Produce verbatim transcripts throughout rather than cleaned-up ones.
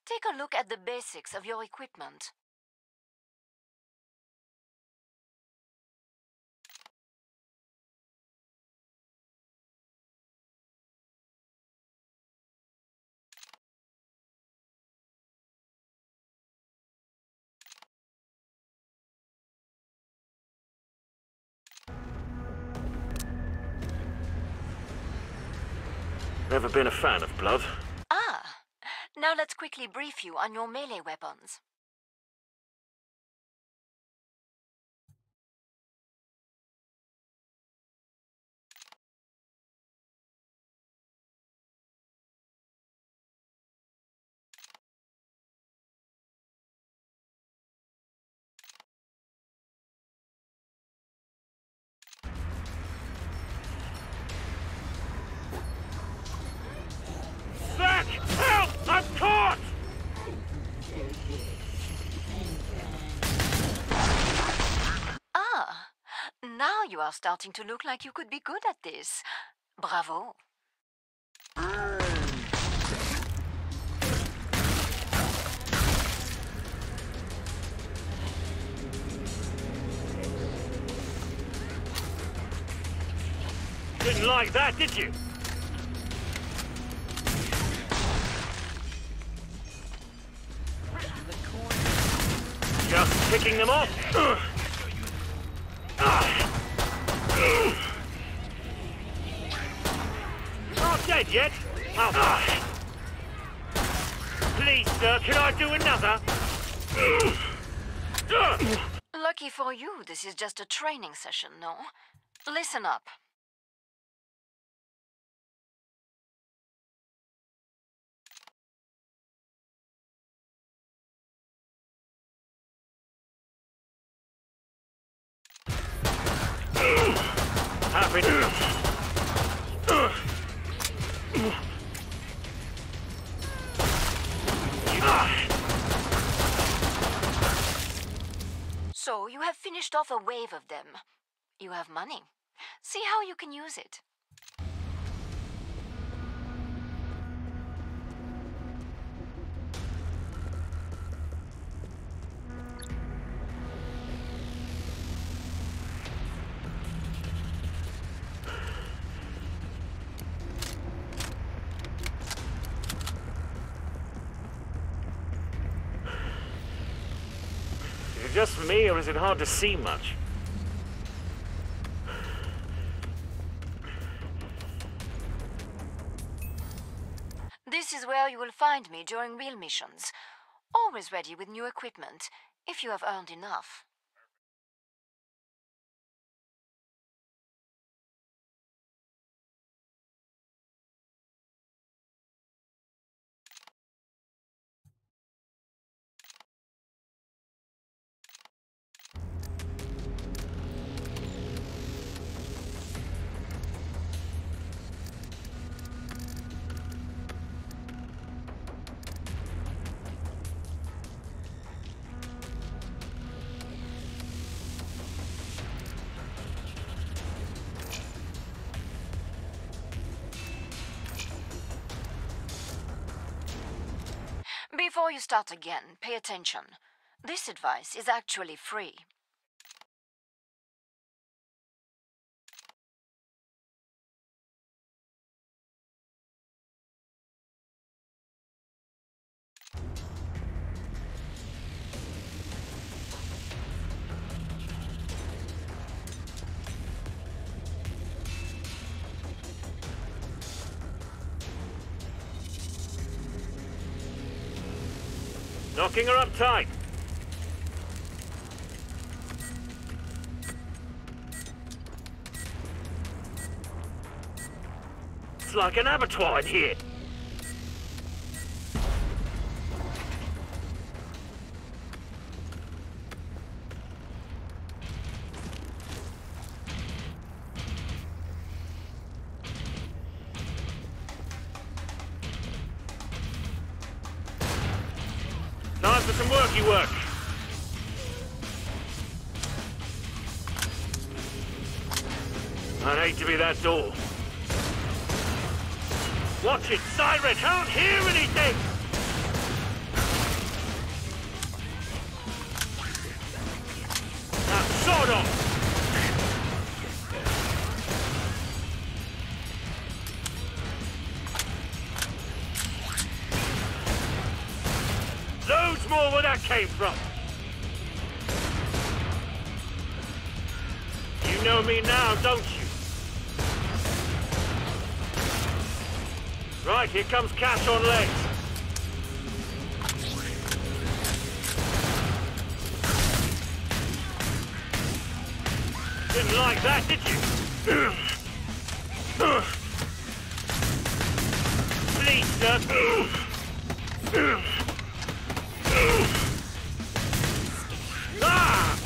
Take a look at the basics of your equipment. Never been a fan of blood. Ah, now let's quickly brief you on your melee weapons. Zack! Help! I'm caught! Ah, now you are starting to look like you could be good at this. Bravo. Didn't like that, did you? Just picking them off. Ugh. Ah. Ugh. Not dead yet? Oh. Ah. Please, sir, can I do another? Ugh. Ugh. Lucky for you, this is just a training session, no? Listen up. Happy. So, you have finished off a wave of them. You have money. See how you can use it. Is it just me, or is it hard to see much? This is where you will find me during real missions. Always ready with new equipment, if you have earned enough. Before you start again, pay attention. This advice is actually free. Knocking her up tight. It's like an abattoir in here. Time for some worky work. I'd hate to be that door. Watch it, Siren! Can't hear anything! more where that came from. You know me now, don't you? Right, here comes Cash on legs. Didn't like that, did you? Please, sir. Ah!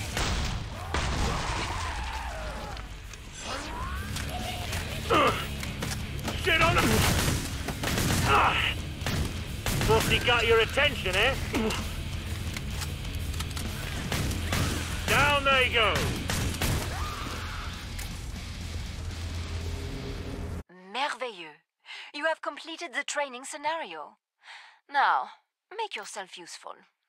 Shit on him! Ah! Thought he got your attention, eh? Down they go! Merveilleux. You have completed the training scenario. Now, make yourself useful.